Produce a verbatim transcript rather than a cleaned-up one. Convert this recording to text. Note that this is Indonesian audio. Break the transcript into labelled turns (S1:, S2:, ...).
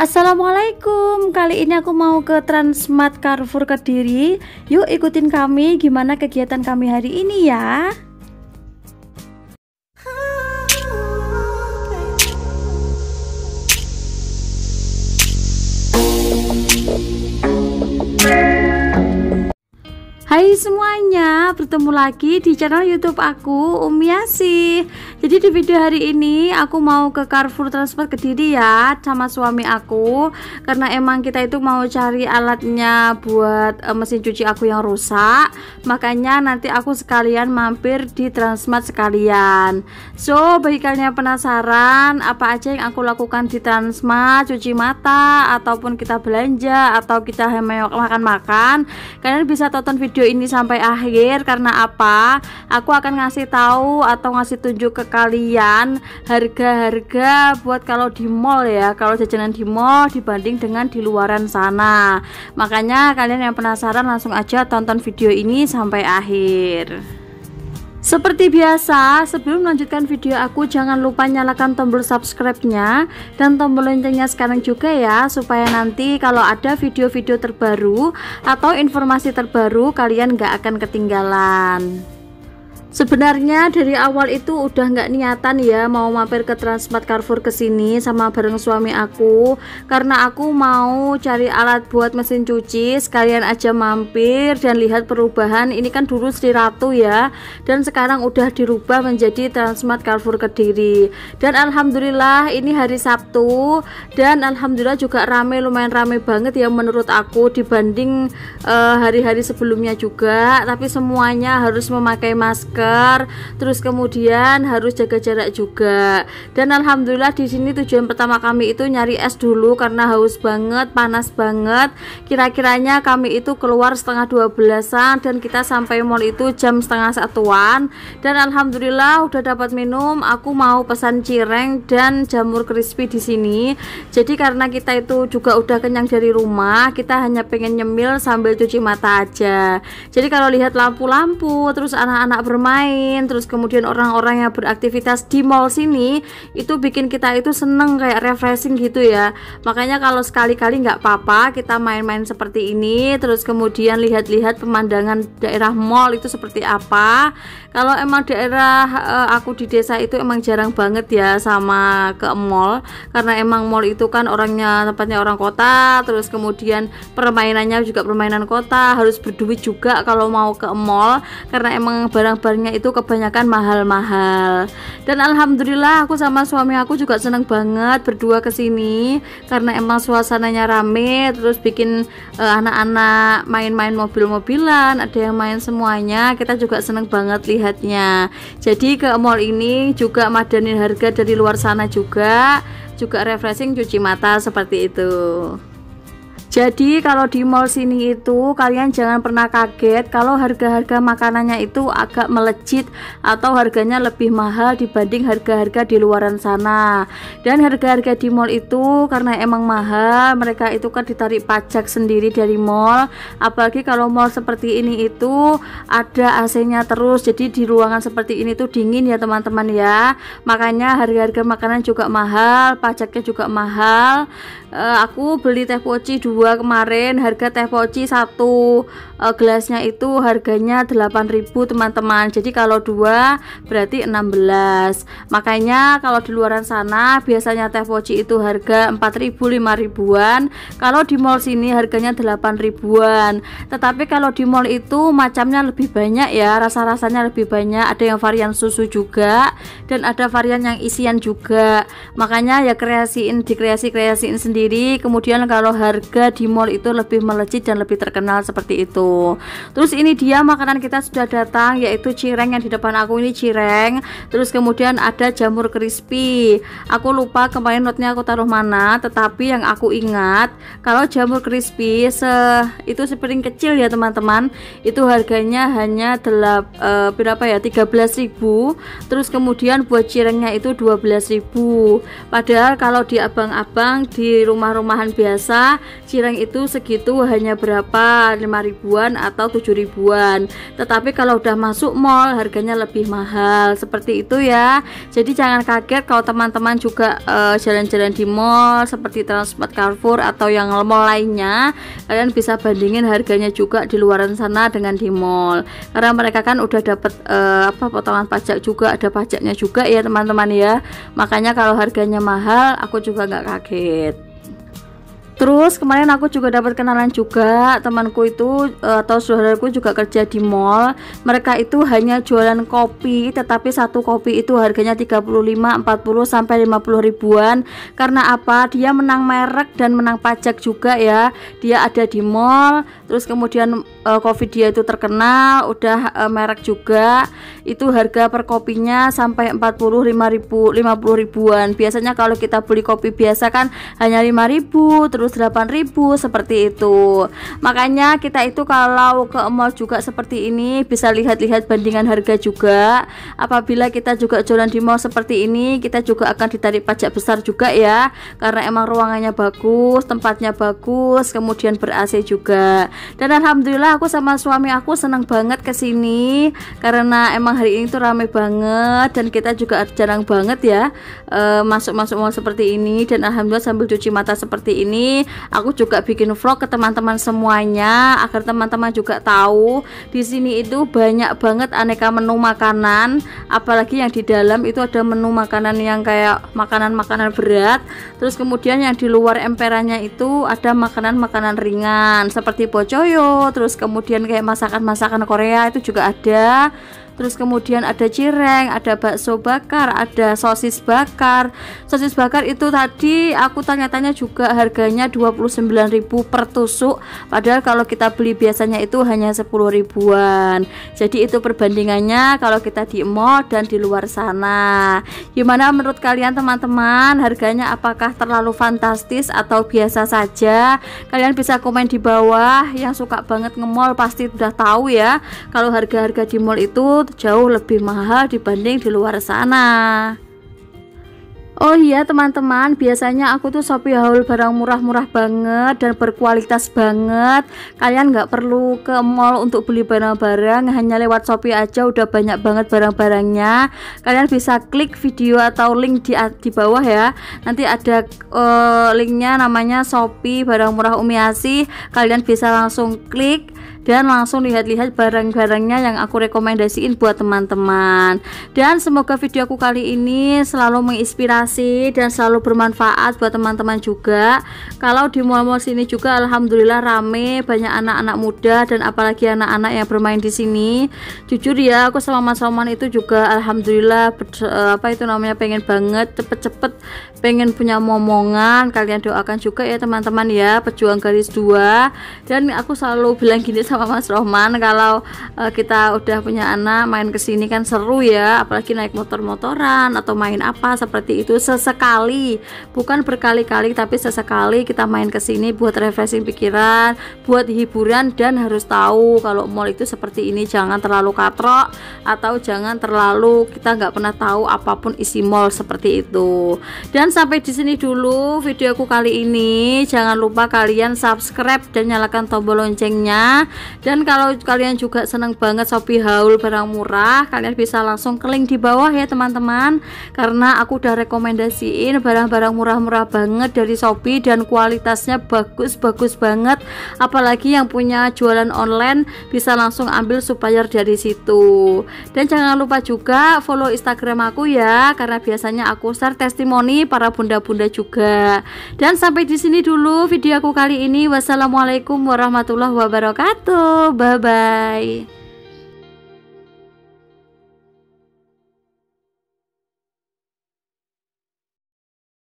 S1: Assalamualaikum, kali ini aku mau ke Transmart Carrefour Kediri. Yuk ikutin kami gimana kegiatan kami hari ini ya. Hai semuanya, bertemu lagi di channel YouTube aku, Umi Asih. Jadi di video hari ini aku mau ke Carrefour Transmart Kediri ya sama suami aku, karena emang kita itu mau cari alatnya buat uh, mesin cuci aku yang rusak. Makanya nanti aku sekalian mampir di Transmart sekalian. So bagi kalian yang penasaran apa aja yang aku lakukan di Transmart, cuci mata ataupun kita belanja atau kita hanya makan-makan, kalian bisa tonton video ini sampai akhir. Karena apa? Aku akan ngasih tahu atau ngasih tunjuk ke kalian harga-harga buat kalau di mall ya, kalau jajanan di mall dibanding dengan di luaran sana. Makanya kalian yang penasaran langsung aja tonton video ini sampai akhir. Seperti biasa, sebelum melanjutkan video aku, jangan lupa nyalakan tombol subscribe-nya dan tombol loncengnya sekarang juga ya, supaya nanti kalau ada video-video terbaru atau informasi terbaru kalian gak akan ketinggalan. Sebenarnya dari awal itu udah nggak niatan ya mau mampir ke Transmart Carrefour kesini sama bareng suami aku, karena aku mau cari alat buat mesin cuci sekalian aja mampir dan lihat perubahan. Ini kan dulu Sri Ratu ya, dan sekarang udah dirubah menjadi Transmart Carrefour Kediri. Dan alhamdulillah ini hari Sabtu, dan alhamdulillah juga rame, lumayan rame banget ya menurut aku dibanding uh, hari-hari sebelumnya juga. Tapi semuanya harus memakai masker, terus kemudian harus jaga jarak juga. Dan alhamdulillah di sini tujuan pertama kami itu nyari es dulu karena haus banget, panas banget. Kira-kiranya kami itu keluar setengah dua belasan dan kita sampai mall itu jam setengah satuan. Dan alhamdulillah udah dapat minum. Aku mau pesan cireng dan jamur crispy di sini. Jadi karena kita itu juga udah kenyang dari rumah, kita hanya pengen nyemil sambil cuci mata aja. Jadi kalau lihat lampu-lampu, terus anak-anak bermain, terus kemudian orang-orang yang beraktivitas di mall sini, itu bikin kita itu seneng, kayak refreshing gitu ya. Makanya kalau sekali-kali nggak apa-apa kita main-main seperti ini, terus kemudian lihat-lihat pemandangan daerah mall itu seperti apa. Kalau emang daerah uh, aku di desa itu emang jarang banget ya sama ke mall, karena emang mall itu kan orangnya tempatnya orang kota, terus kemudian permainannya juga permainan kota, harus berduit juga kalau mau ke mall karena emang barang-barang itu kebanyakan mahal-mahal. Dan alhamdulillah aku sama suami aku juga seneng banget berdua kesini karena emang suasananya rame, terus bikin anak-anak uh, main-main mobil-mobilan, ada yang main semuanya. Kita juga seneng banget lihatnya. Jadi ke mall ini juga madanin harga dari luar sana juga, juga refreshing cuci mata seperti itu. Jadi kalau di mall sini itu kalian jangan pernah kaget kalau harga-harga makanannya itu agak melejit atau harganya lebih mahal dibanding harga-harga di luaran sana. Dan harga-harga di mall itu karena emang mahal, mereka itu kan ditarik pajak sendiri dari mall. Apalagi kalau mall seperti ini itu ada A C-nya terus, jadi di ruangan seperti ini tuh dingin ya teman-teman ya. Makanya harga-harga makanan juga mahal, pajaknya juga mahal. Uh, aku beli teh poci dua kemarin, harga teh poci satu uh, gelasnya itu harganya delapan ribu teman-teman. Jadi kalau dua berarti enam belas. Makanya kalau di luaran sana biasanya teh poci itu harga empat ribu, lima ribuan. Kalau di mall sini harganya delapan ribuan. Tetapi kalau di mall itu macamnya lebih banyak ya, rasa-rasanya lebih banyak. Ada yang varian susu juga dan ada varian yang isian juga. Makanya ya kreasiin, dikreasi-kreasiin sendiri. Kemudian kalau harga di mall itu lebih melejit dan lebih terkenal seperti itu. Terus ini dia makanan kita sudah datang, yaitu cireng. Yang di depan aku ini cireng. Terus kemudian ada jamur crispy. Aku lupa kemarin notnya aku taruh mana, tetapi yang aku ingat kalau jamur crispy se itu sepiring kecil ya teman-teman, itu harganya hanya delap, e, berapa ya, tiga belas ribu. Terus kemudian buat cirengnya itu dua belas ribu. Padahal kalau di abang-abang di rumah-rumahan biasa, cireng cireng itu segitu hanya berapa, lima ribuan atau tujuh ribuan. Tetapi kalau udah masuk mall harganya lebih mahal, seperti itu ya. Jadi jangan kaget kalau teman-teman juga jalan-jalan uh, di mall seperti Transmart, Carrefour atau yang mall lainnya, kalian bisa bandingin harganya juga di luaran sana dengan di mall, karena mereka kan udah dapat uh, apa potongan pajak juga, ada pajaknya juga ya teman-teman ya. Makanya kalau harganya mahal aku juga nggak kaget. Terus kemarin aku juga dapat kenalan juga, temanku itu atau saudaraku juga kerja di mall. Mereka itu hanya jualan kopi, tetapi satu kopi itu harganya tiga puluh lima, empat puluh sampai lima puluh ribuan. Karena apa? Dia menang merek dan menang pajak juga ya. Dia ada di mall, terus kemudian uh, kopi dia itu terkenal, udah uh, merek juga. Itu harga per kopinya sampai empat puluh lima ribu, lima puluh ribuan. Biasanya kalau kita beli kopi biasa kan hanya lima ribu, terus delapan ribu seperti itu. Makanya kita itu kalau ke mall juga seperti ini bisa lihat-lihat bandingan harga juga. Apabila kita juga jualan di mall seperti ini, kita juga akan ditarik pajak besar juga ya, karena emang ruangannya bagus, tempatnya bagus, kemudian ber-A C juga. Dan alhamdulillah aku sama suami aku senang banget ke sini karena emang hari ini tuh rame banget dan kita juga jarang banget ya masuk-masuk mall seperti ini. Dan alhamdulillah sambil cuci mata seperti ini, aku juga bikin vlog ke teman-teman semuanya agar teman-teman juga tahu di sini itu banyak banget aneka menu makanan. Apalagi yang di dalam itu ada menu makanan yang kayak makanan-makanan berat, terus kemudian yang di luar emperannya itu ada makanan-makanan ringan seperti bocoyo, terus kemudian kayak masakan-masakan Korea itu juga ada. Terus kemudian ada cireng, ada bakso bakar, ada sosis bakar. Sosis bakar itu tadi aku tanya-tanya juga harganya dua puluh sembilan ribu per tusuk, padahal kalau kita beli biasanya itu hanya sepuluh ribuan. Jadi itu perbandingannya kalau kita di mall dan di luar sana. Gimana menurut kalian teman-teman? Harganya apakah terlalu fantastis atau biasa saja? Kalian bisa komen di bawah. Yang suka banget nge-mall pasti udah tahu ya kalau harga-harga di mall itu jauh lebih mahal dibanding di luar sana. Oh iya teman-teman, biasanya aku tuh Shopee haul barang murah-murah banget dan berkualitas banget. Kalian nggak perlu ke mall untuk beli barang-barang, hanya lewat Shopee aja udah banyak banget barang-barangnya. Kalian bisa klik video atau link di, di bawah ya. Nanti ada uh, linknya namanya Shopee barang murah Umi Asih. Kalian bisa langsung klik dan langsung lihat-lihat barang-barangnya yang aku rekomendasiin buat teman-teman. Dan semoga video aku kali ini selalu menginspirasi dan selalu bermanfaat buat teman-teman juga. Kalau di mall-mall sini juga alhamdulillah rame, banyak anak-anak muda dan apalagi anak-anak yang bermain di sini. Jujur ya, aku sama Mas Roman itu juga alhamdulillah apa itu namanya pengen banget cepet-cepet pengen punya momongan. Kalian doakan juga ya teman-teman ya, pejuang garis dua. Dan aku selalu bilang gini sama Mas Roman, kalau uh, kita udah punya anak main kesini kan seru ya, apalagi naik motor-motoran atau main apa seperti itu. Sesekali, bukan berkali-kali tapi sesekali kita main kesini buat refreshing pikiran, buat hiburan. Dan harus tahu kalau mall itu seperti ini, jangan terlalu katrok atau jangan terlalu kita nggak pernah tahu apapun isi mall seperti itu. Dan sampai di sini dulu videoku kali ini. Jangan lupa kalian subscribe dan nyalakan tombol loncengnya. Dan kalau kalian juga senang banget Shopee haul barang murah, kalian bisa langsung ke link di bawah ya teman-teman, karena aku udah rekomendasiin barang-barang murah-murah banget dari Shopee dan kualitasnya bagus-bagus banget. Apalagi yang punya jualan online bisa langsung ambil supplier dari situ. Dan jangan lupa juga follow Instagram aku ya, karena biasanya aku share testimoni para bunda-bunda juga. Dan sampai di sini dulu video aku kali ini. Wassalamualaikum warahmatullahi wabarakatuh. Bye bye.